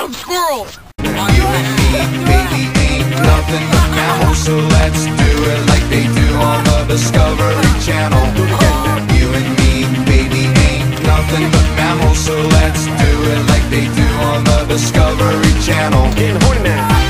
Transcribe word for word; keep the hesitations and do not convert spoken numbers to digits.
Humping Squirrels! You and me, baby, ain't nothing but mammals, so let's do it like they do on the Discovery Channel. You and me, baby, ain't nothing but mammals, so let's do it like they do on the Discovery Channel. Getting horny now.